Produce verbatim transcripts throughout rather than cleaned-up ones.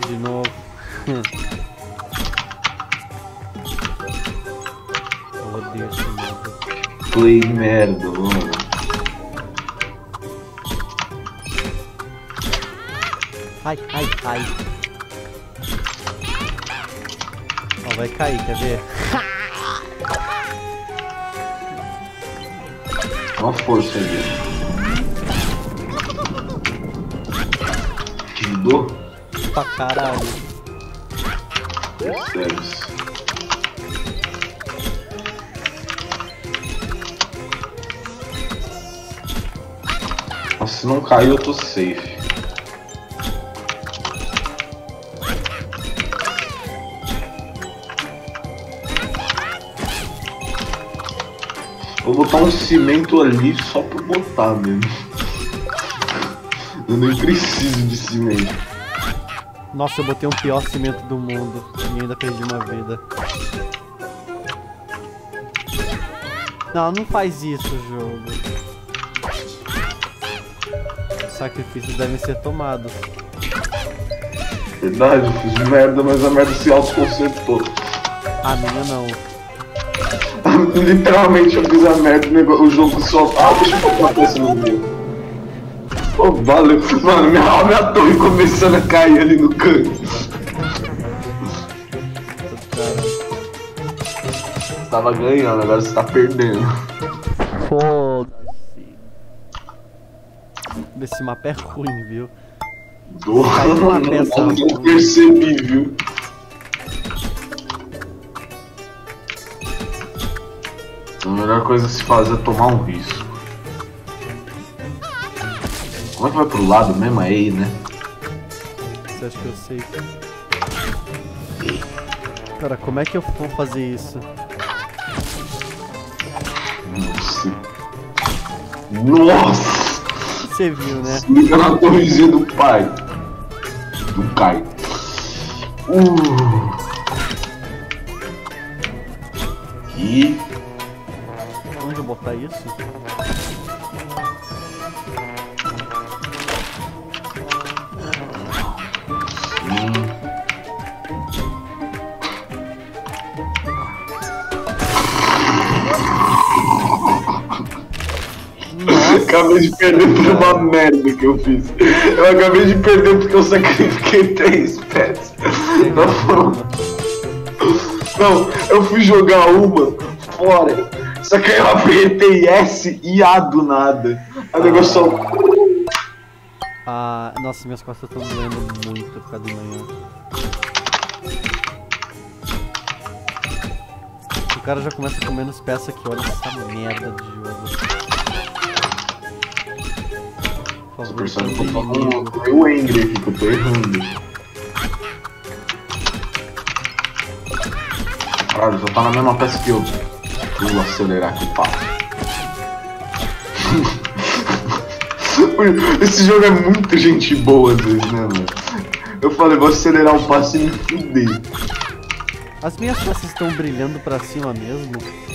De novo. Eu odeio esse modo. Play merda, mano. Ai, ai, ai. Ó, vai cair, quer ver? Uma força ali. Que dor? Pra caralho. Percebe-se. Nossa, se não cair eu tô safe. Vou botar um cimento ali só por botar mesmo. Eu nem preciso de cimento. Nossa, eu botei um pior cimento do mundo e ainda perdi uma vida. Não, não faz isso, jogo. Sacrifícios devem ser tomados. Verdade, eu fiz merda, mas a merda se autoconsertou. A minha não. Literalmente eu fiz a merda e o jogo só. Ah, deixa eu botar essa no meu. Oh, valeu. Mano, minha, minha torre começando a cair ali no canto. Você tava ganhando, agora você tá perdendo. Foda-se. Esse mapa é ruim, viu? Do... Caiu uma peça. Eu não percebi, viu? A melhor coisa a se fazer é tomar um risco. Como é que vai pro lado mesmo? É aí, né? Você acha que eu sei? Cara, como é que eu vou fazer isso? Nossa! Nossa! Você viu, né? Liga na torrezinha do pai. Do Kai. Uh. E... Onde eu botar isso? Acabei de perder por uma merda que eu fiz. Eu acabei de perder porque eu sacrifiquei três pets. Não, não, eu fui jogar uma fora. Só que eu apertei S e A do nada. A negócio só. Ah, nossa, minhas costas estão doendo muito por causa de manhã. O cara já começa com menos peça que olha essa merda de jogo. Tô pensando que eu tô com o Angry aqui, que eu tô errando. Caralho, já tá na mesma peça que eu. Vou acelerar aqui, pá. Esse jogo é muito gente boa às vezes, né, mano? Eu falei, vou acelerar o passo e me fuder. As minhas peças estão brilhando pra cima mesmo.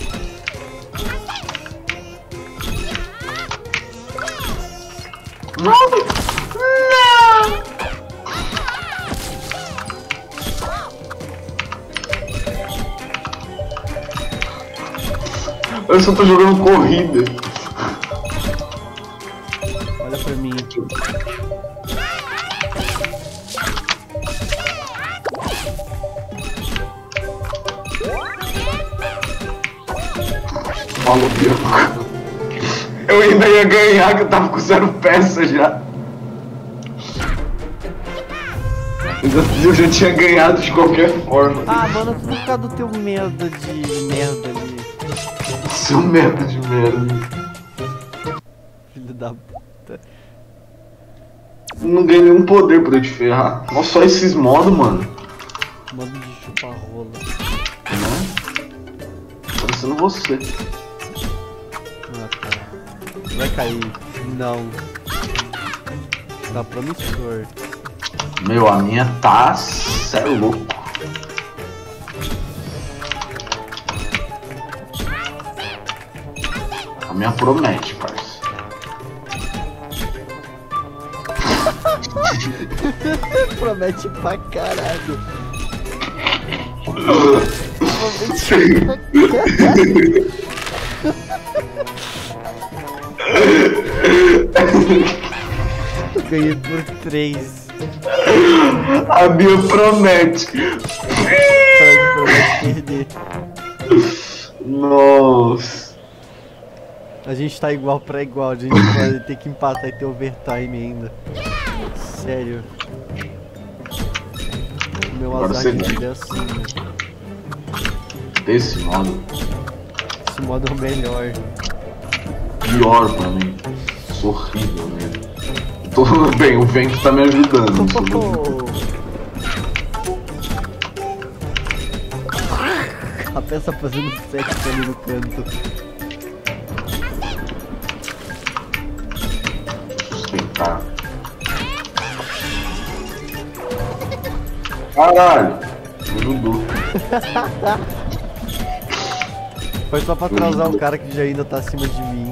Não! Não! Eu só tô jogando corrida. Olha pra mim. Maluco. Eu ainda ia ganhar, que eu tava com zero peça já. Eu já, eu já tinha ganhado de qualquer forma. Ah, mano, tudo por causa do teu merda de merda ali. Seu merda de merda. Filho da puta. Não ganhei nenhum poder pra te ferrar. Nossa, só esses modos, mano. Modo de chupar rola. Né? Parecendo você. Ah, tá. Vai cair. Não. Tá promissor. Meu, a minha tá... Cê é louco. A minha promete, parceiro. Promete pra caralho. Promete pra caralho. Eu ganhei por três. A minha promete. Promete perder. Nossa. A gente tá igual pra igual, a gente vai ter que empatar e ter overtime ainda. Sério. O meu Agora azar você de vê. vida é assim, né? Desse modo, Esse modo é o melhor. pior pra mim. Isso horrível mesmo. Tô bem, o vento tá me ajudando. Isso não- A peça fazendo sexo ali no canto. Sustentar. Caralho, me ajudou. Foi só pra atrasar um cara que já ainda tá acima de mim.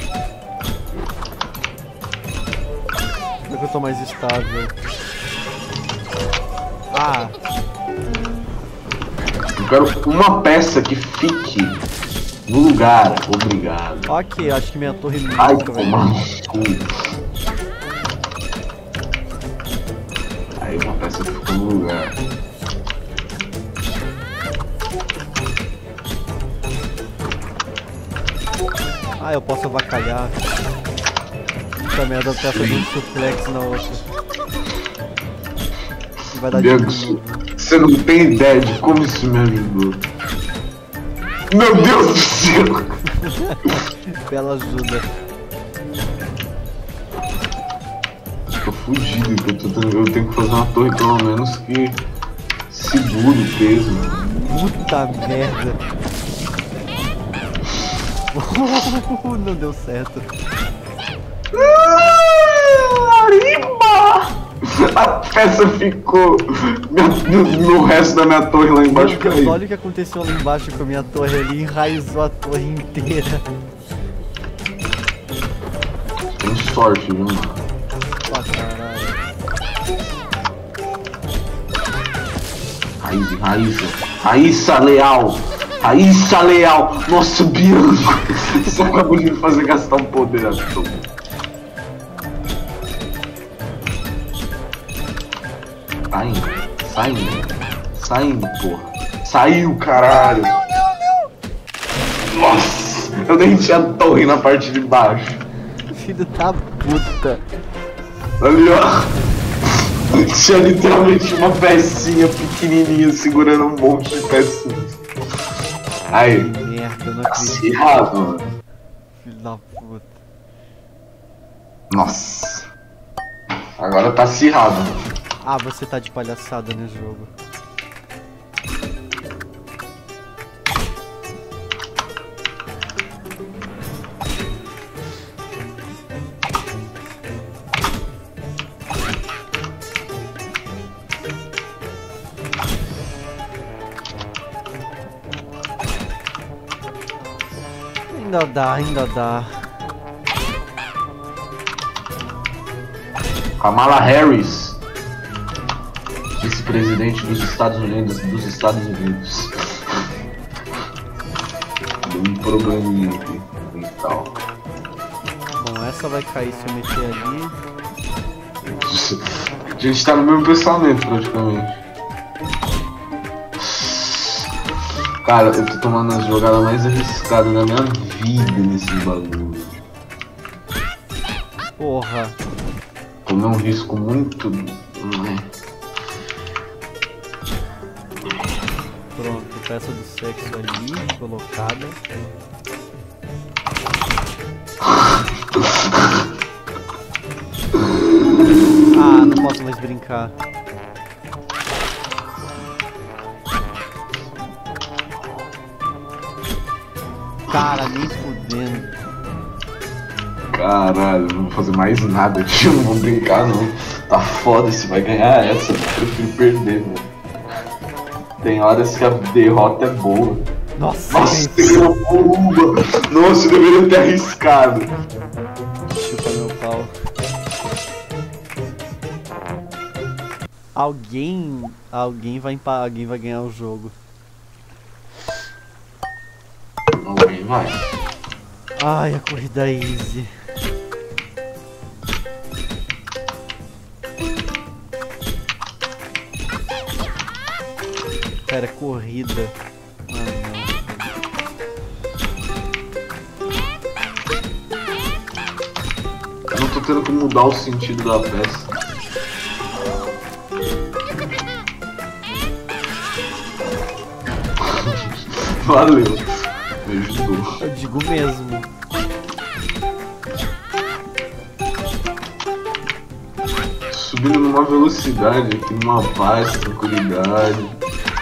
Como é que eu tô mais estável? Ah, Eu quero uma peça que fique no lugar. Obrigado. ok, acho que minha torre Ai, nunca vai. tomar no cu. Aí uma peça que ficou no lugar. Ah, eu posso avacalhar. Essa merda tá fazendo um suplex na outra. E vai dar de Diego, novo. você não tem ideia de como isso me ajudou. Meu Deus do céu! Bela ajuda. Tô fugido, que eu, tô, tendo- eu tenho que fazer uma torre pelo menos que segure o peso. Puta merda. Não deu certo. Arriba! A peça ficou no, no resto da minha torre lá embaixo. Meu Deus, Caiu. olha o que aconteceu lá embaixo com a minha torre ali. Enraizou a torre inteira. Tem sorte, viu, mano? Pra caralho. Raíssa, Raíssa, Raíssa Leal, Raíssa Leal, nossa, Bianco, você acabou de me fazer gastar um poder à toa. Saindo, saindo, saindo, porra, saiu, caralho. Nossa, eu nem tinha torre na parte de baixo. Filho da puta. Ali, ó. Tinha literalmente uma pecinha pequenininha segurando um monte de pecinhas. Aí, Que merda, eu não acredito. acirrado, mano. Filho da puta. Nossa. Agora tá acirrado, mano. Ah, você tá de palhaçada no jogo. Ainda dá, ainda dá. Kamala Harris, vice-presidente dos Estados Unidos, dos Estados Unidos. Deu um probleminha aqui e tal. Bom, essa vai cair se eu meter ali. A gente tá no mesmo pensamento praticamente. Cara, eu tô tomando as jogadas mais arriscadas da minha vida nesse bagulho. Porra. Tomei um risco muito. Né? Pronto, peça do sexo ali, colocada. Ah, não posso mais brincar. Cara, nem fudendo. Caralho, não vou fazer mais nada aqui, eu não vou brincar não. Tá foda, se vai ganhar essa, eu prefiro perder, mano. Tem horas que a derrota é boa. Nossa, Nossa, gente. tem uma bomba! Nossa, eu deveria ter arriscado. Chupa meu pau. Alguém. Alguém vai empa alguém vai ganhar o jogo. Alguém vai. Ai, a corrida easy. Cara, corrida. Ah, Eu não tô tendo que mudar o sentido da peça. Valeu. Me ajudou. eu digo mesmo. Subindo numa velocidade aqui, numa paz, tranquilidade.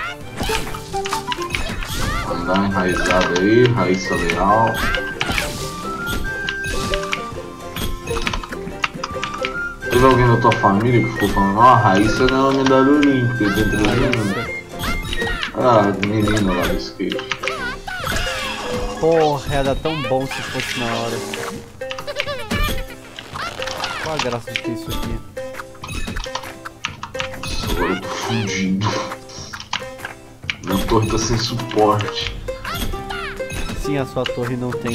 Andar enraizado aí, Raíssa Leal. Teve alguém da tua família que ficou falando, ó, a Raíssa não é uma medalha olímpica, tem três anos. Ah, menina lá do skate. Porra, era tão bom se fosse na hora. Qual a graça de ter isso aqui? Nossa, agora eu tô fudido. Minha torre tá sem suporte. Sim, a sua torre não tem...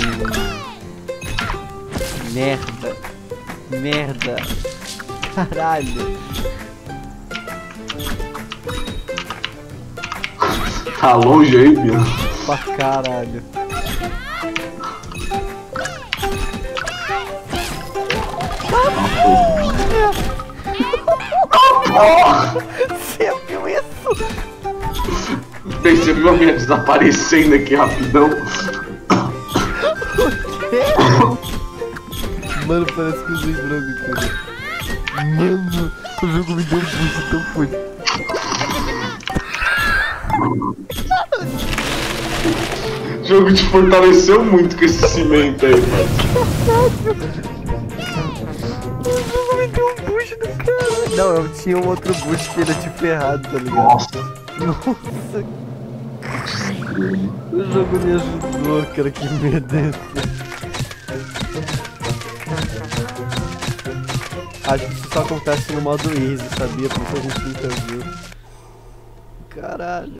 Merda. Merda. Caralho. Tá longe aí, Bia? Pra caralho. Você viu isso? Bem, você viu a minha desaparecendo aqui rapidão? Mano, parece que eu usei droga, cara. Mano, o jogo me deu um boost tão forte. O jogo te fortaleceu muito com esse cimento aí, mano. O jogo me deu um boost do cara. Não, eu tinha um outro boost que ele tinha ferrado, tá ligado? Nossa. Nossa. O jogo me ajudou, cara, que medo é esse? Acho que isso só acontece no modo easy, sabia? Por isso a gente nunca viu. Caralho.